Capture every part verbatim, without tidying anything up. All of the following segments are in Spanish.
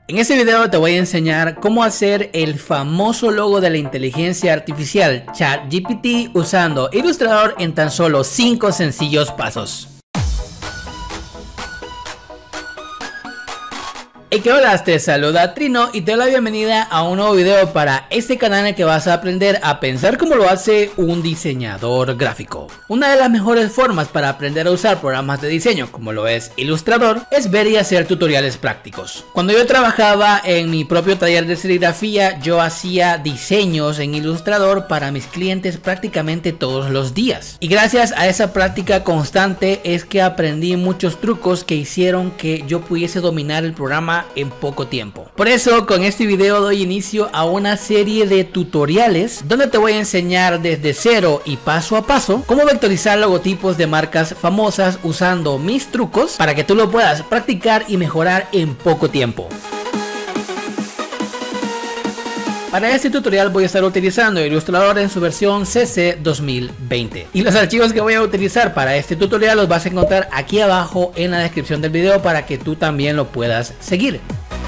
En este video te voy a enseñar cómo hacer el famoso logo de la inteligencia artificial ChatGPT usando Illustrator en tan solo cinco sencillos pasos. Hey, ¿qué hola? Te saluda Trino y te doy la bienvenida a un nuevo video para este canal en el que vas a aprender a pensar como lo hace un diseñador gráfico. Una de las mejores formas para aprender a usar programas de diseño como lo es Illustrator es ver y hacer tutoriales prácticos. Cuando yo trabajaba en mi propio taller de serigrafía, yo hacía diseños en Illustrator para mis clientes prácticamente todos los días. Y gracias a esa práctica constante es que aprendí muchos trucos que hicieron que yo pudiese dominar el programa en poco tiempo. Por eso con este video doy inicio a una serie de tutoriales donde te voy a enseñar desde cero y paso a paso cómo vectorizar logotipos de marcas famosas usando mis trucos para que tú lo puedas practicar y mejorar en poco tiempo. Para este tutorial voy a estar utilizando Illustrator en su versión C C dos mil veinte. Y los archivos que voy a utilizar para este tutorial los vas a encontrar aquí abajo en la descripción del video para que tú también lo puedas seguir.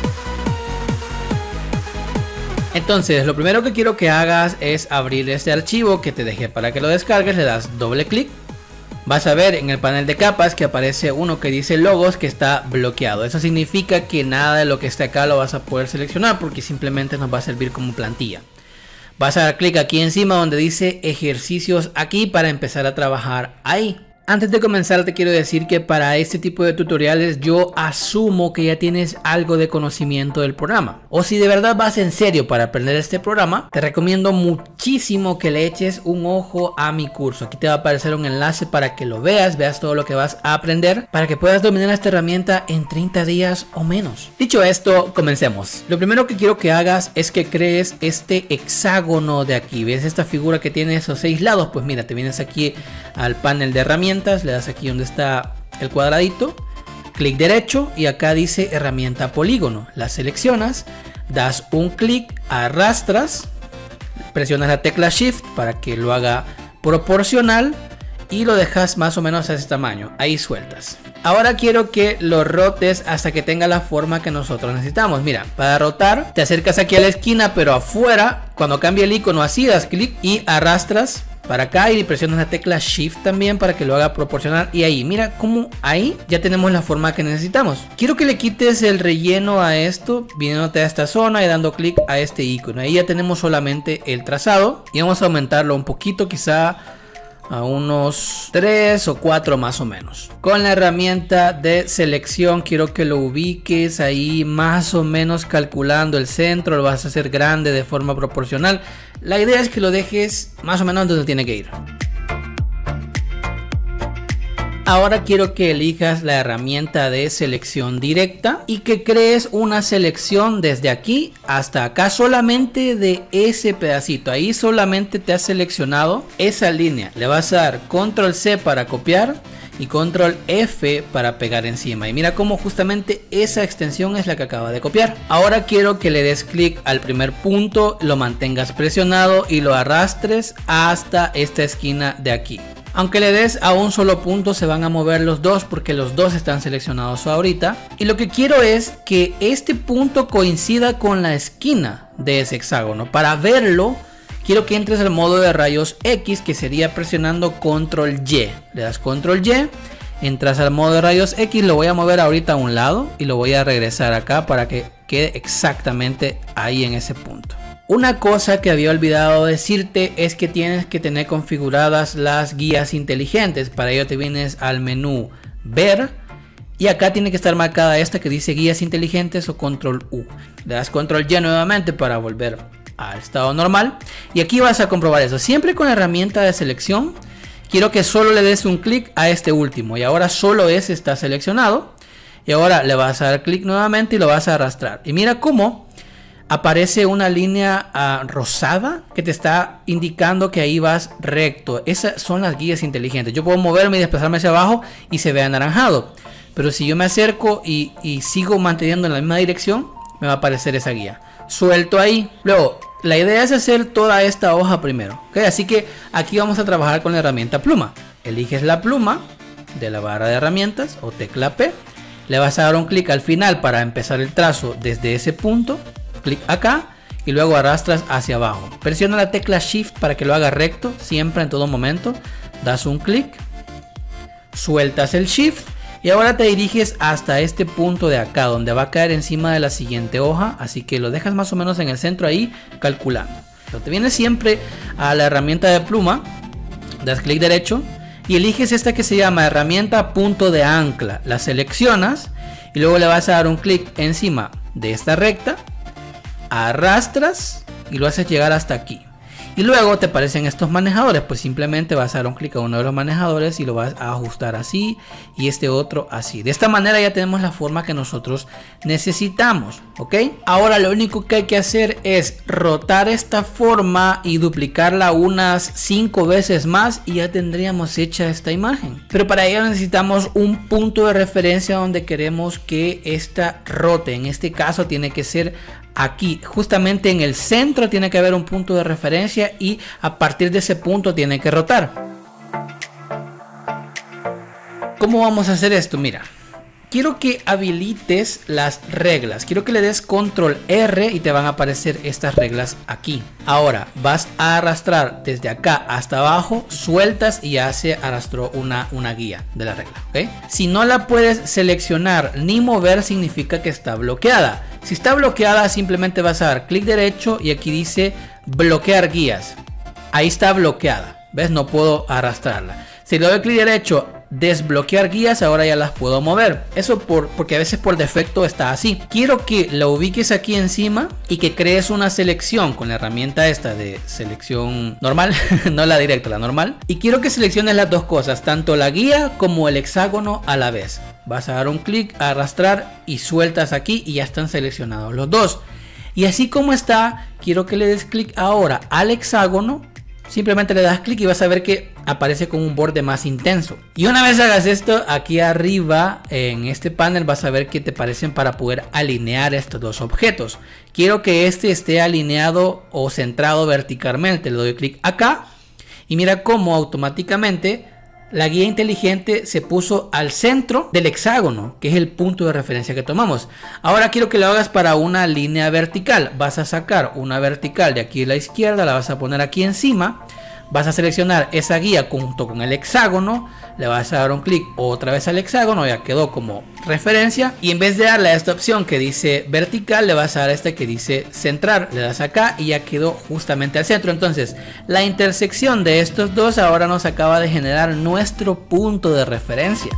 Entonces, lo primero que quiero que hagas es abrir este archivo que te dejé para que lo descargues. Le das doble clic. Vas a ver en el panel de capas que aparece uno que dice logos que está bloqueado. Eso significa que nada de lo que está acá lo vas a poder seleccionar porque simplemente nos va a servir como plantilla. Vas a dar clic aquí encima donde dice ejercicios aquí para empezar a trabajar ahí. Antes de comenzar te quiero decir que para este tipo de tutoriales yo asumo que ya tienes algo de conocimiento del programa. O si de verdad vas en serio para aprender este programa, te recomiendo muchísimo que le eches un ojo a mi curso. Aquí te va a aparecer un enlace para que lo veas, veas todo lo que vas a aprender para que puedas dominar esta herramienta en treinta días o menos. Dicho esto, comencemos. Lo primero que quiero que hagas es que crees este hexágono de aquí. ¿Ves esta figura que tiene esos seis lados? Pues mira, te vienes aquí al panel de herramientas. Le das aquí donde está el cuadradito, clic derecho y acá dice herramienta polígono. La seleccionas, das un clic, arrastras, presionas la tecla Shift para que lo haga proporcional y lo dejas más o menos a ese tamaño. Ahí sueltas. Ahora quiero que lo rotes hasta que tenga la forma que nosotros necesitamos. Mira, para rotar te acercas aquí a la esquina, pero afuera, cuando cambie el icono así, das clic y arrastras para acá y presionas la tecla Shift también para que lo haga proporcional. Y ahí, mira cómo ahí ya tenemos la forma que necesitamos. Quiero que le quites el relleno a esto, viniéndote a esta zona y dando clic a este icono. Ahí ya tenemos solamente el trazado y vamos a aumentarlo un poquito, quizá a unos tres o cuatro más o menos. Con la herramienta de selección quiero que lo ubiques ahí más o menos calculando el centro. Lo vas a hacer grande de forma proporcional. La idea es que lo dejes más o menos donde tiene que ir. Ahora quiero que elijas la herramienta de selección directa y que crees una selección desde aquí hasta acá, solamente de ese pedacito. Ahí solamente te has seleccionado esa línea. Le vas a dar control C para copiar y control F para pegar encima. Y mira cómo justamente esa extensión es la que acaba de copiar. Ahora quiero que le des clic al primer punto, lo mantengas presionado y lo arrastres hasta esta esquina de aquí. Aunque le des a un solo punto se van a mover los dos porque los dos están seleccionados ahorita. Y lo que quiero es que este punto coincida con la esquina de ese hexágono. Para verlo quiero que entres al modo de rayos X, que sería presionando control Y. Le das control Y, entras al modo de rayos X, lo voy a mover ahorita a un lado y lo voy a regresar acá para que quede exactamente ahí en ese punto. Una cosa que había olvidado decirte es que tienes que tener configuradas las guías inteligentes. Para ello te vienes al menú ver y acá tiene que estar marcada esta que dice guías inteligentes o control U. Le das control Y nuevamente para volver al estado normal y aquí vas a comprobar eso. Siempre con la herramienta de selección quiero que solo le des un clic a este último y ahora solo ese está seleccionado y ahora le vas a dar clic nuevamente y lo vas a arrastrar y mira cómo aparece una línea uh, rosada que te está indicando que ahí vas recto. Esas son las guías inteligentes. Yo puedo moverme y desplazarme hacia abajo y se ve anaranjado, pero si yo me acerco y, y sigo manteniendo en la misma dirección me va a aparecer esa guía. Suelto ahí. Luego la idea es hacer toda esta hoja primero, ¿okay? Así que aquí vamos a trabajar con la herramienta pluma. Eliges la pluma de la barra de herramientas o tecla P, le vas a dar un clic al final para empezar el trazo desde ese punto, clic acá y luego arrastras hacia abajo. Presiona la tecla Shift para que lo haga recto, siempre en todo momento, das un clic, sueltas el Shift y ahora te diriges hasta este punto de acá donde va a caer encima de la siguiente hoja, así que lo dejas más o menos en el centro ahí calculando. Pero te vienes siempre a la herramienta de pluma, das clic derecho y eliges esta que se llama herramienta punto de ancla, la seleccionas y luego le vas a dar un clic encima de esta recta, arrastras y lo haces llegar hasta aquí. Y luego te aparecen estos manejadores, pues simplemente vas a dar un clic a uno de los manejadores y lo vas a ajustar así y este otro así. De esta manera ya tenemos la forma que nosotros necesitamos, ¿ok? Ahora lo único que hay que hacer es rotar esta forma y duplicarla unas cinco veces más y ya tendríamos hecha esta imagen. Pero para ello necesitamos un punto de referencia donde queremos que esta rote. En este caso tiene que ser aquí, justamente en el centro tiene que haber un punto de referencia y a partir de ese punto tiene que rotar. ¿Cómo vamos a hacer esto? Mira, quiero que habilites las reglas, quiero que le des control R y te van a aparecer estas reglas aquí. Ahora vas a arrastrar desde acá hasta abajo, sueltas y ya se arrastró una, una guía de la regla, ¿ok? Si no la puedes seleccionar ni mover significa que está bloqueada. Si está bloqueada simplemente vas a dar clic derecho y aquí dice bloquear guías. Ahí está bloqueada, ¿ves? No puedo arrastrarla. Si le doy clic derecho, desbloquear guías, ahora ya las puedo mover. Eso por, porque a veces por defecto está así. Quiero que la ubiques aquí encima y que crees una selección con la herramienta esta de selección normal, no la directa, la normal. Y quiero que selecciones las dos cosas, tanto la guía como el hexágono a la vez. Vas a dar un clic, arrastrar y sueltas aquí y ya están seleccionados los dos. Y así como está, quiero que le des clic ahora al hexágono. Simplemente le das clic y vas a ver que aparece con un borde más intenso. Y una vez hagas esto, aquí arriba en este panel vas a ver que te aparecen para poder alinear estos dos objetos. Quiero que este esté alineado o centrado verticalmente. Le doy clic acá y mira cómo automáticamente la guía inteligente se puso al centro del hexágono, que es el punto de referencia que tomamos. Ahora quiero que lo hagas para una línea vertical. Vas a sacar una vertical de aquí a la izquierda, la vas a poner aquí encima. Vas a seleccionar esa guía junto con el hexágono, le vas a dar un clic otra vez al hexágono, ya quedó como referencia. Y en vez de darle a esta opción que dice vertical, le vas a dar a esta que dice centrar. Le das acá y ya quedó justamente al centro. Entonces, la intersección de estos dos ahora nos acaba de generar nuestro punto de referencia.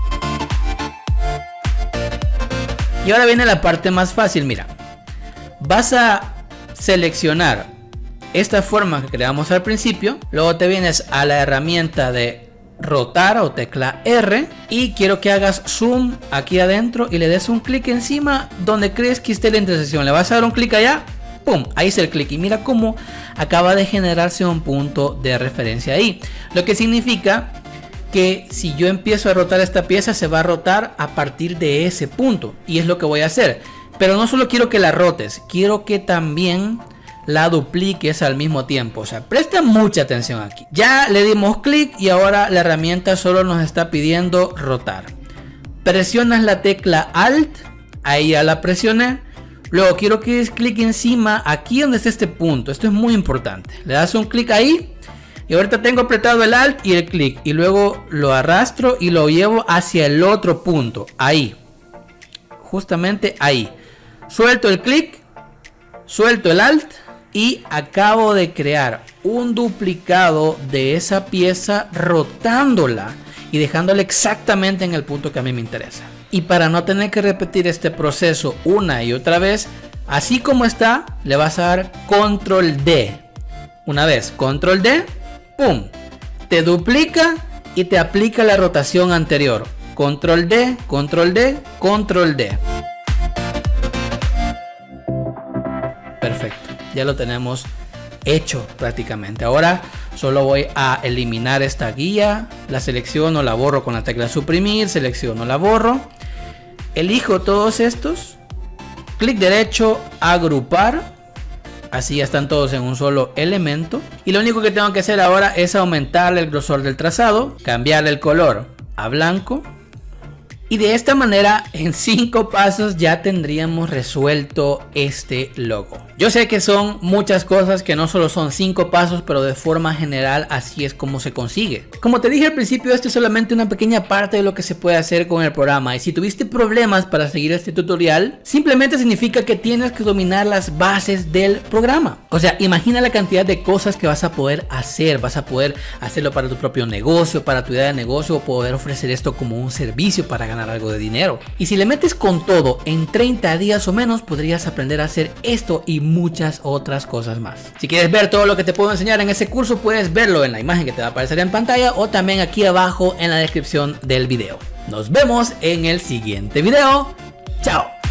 Y ahora viene la parte más fácil, mira. Vas a seleccionar esta forma que creamos al principio, luego te vienes a la herramienta de rotar o tecla R y quiero que hagas zoom aquí adentro y le des un clic encima donde crees que esté la intersección. Le vas a dar un clic allá, pum, ahí es el clic y mira cómo acaba de generarse un punto de referencia ahí, lo que significa que si yo empiezo a rotar esta pieza se va a rotar a partir de ese punto y es lo que voy a hacer. Pero no solo quiero que la rotes, quiero que también la dupliques al mismo tiempo. O sea, presta mucha atención aquí. Ya le dimos clic y ahora la herramienta solo nos está pidiendo rotar. Presionas la tecla Alt, ahí ya la presioné. Luego quiero que des clic encima aquí donde está este punto. Esto es muy importante. Le das un clic ahí y ahorita tengo apretado el Alt y el clic y luego lo arrastro y lo llevo hacia el otro punto. Ahí, justamente ahí. Suelto el clic, suelto el Alt y acabo de crear un duplicado de esa pieza rotándola y dejándola exactamente en el punto que a mí me interesa. Y para no tener que repetir este proceso una y otra vez, así como está, le vas a dar control D. Una vez control D, pum, te duplica y te aplica la rotación anterior. Control D, control D, control D. Perfecto. Ya lo tenemos hecho prácticamente. Ahora solo voy a eliminar esta guía, la selecciono, la borro con la tecla suprimir, selecciono, la borro, elijo todos estos, clic derecho, agrupar, así ya están todos en un solo elemento y lo único que tengo que hacer ahora es aumentarle el grosor del trazado, cambiarle el color a blanco Y de esta manera, en cinco pasos ya tendríamos resuelto este logo. Yo sé que son muchas cosas, que no solo son cinco pasos, pero de forma general así es como se consigue. Como te dije al principio, esto es solamente una pequeña parte de lo que se puede hacer con el programa. Y si tuviste problemas para seguir este tutorial, simplemente significa que tienes que dominar las bases del programa. O sea, imagina la cantidad de cosas que vas a poder hacer. Vas a poder hacerlo para tu propio negocio, para tu idea de negocio, o poder ofrecer esto como un servicio para ganar algo de dinero. Y si le metes con todo, en treinta días o menos podrías aprender a hacer esto y muchas otras cosas más. Si quieres ver todo lo que te puedo enseñar en ese curso, puedes verlo en la imagen que te va a aparecer en pantalla o también aquí abajo en la descripción del video. Nos vemos en el siguiente video. Chao.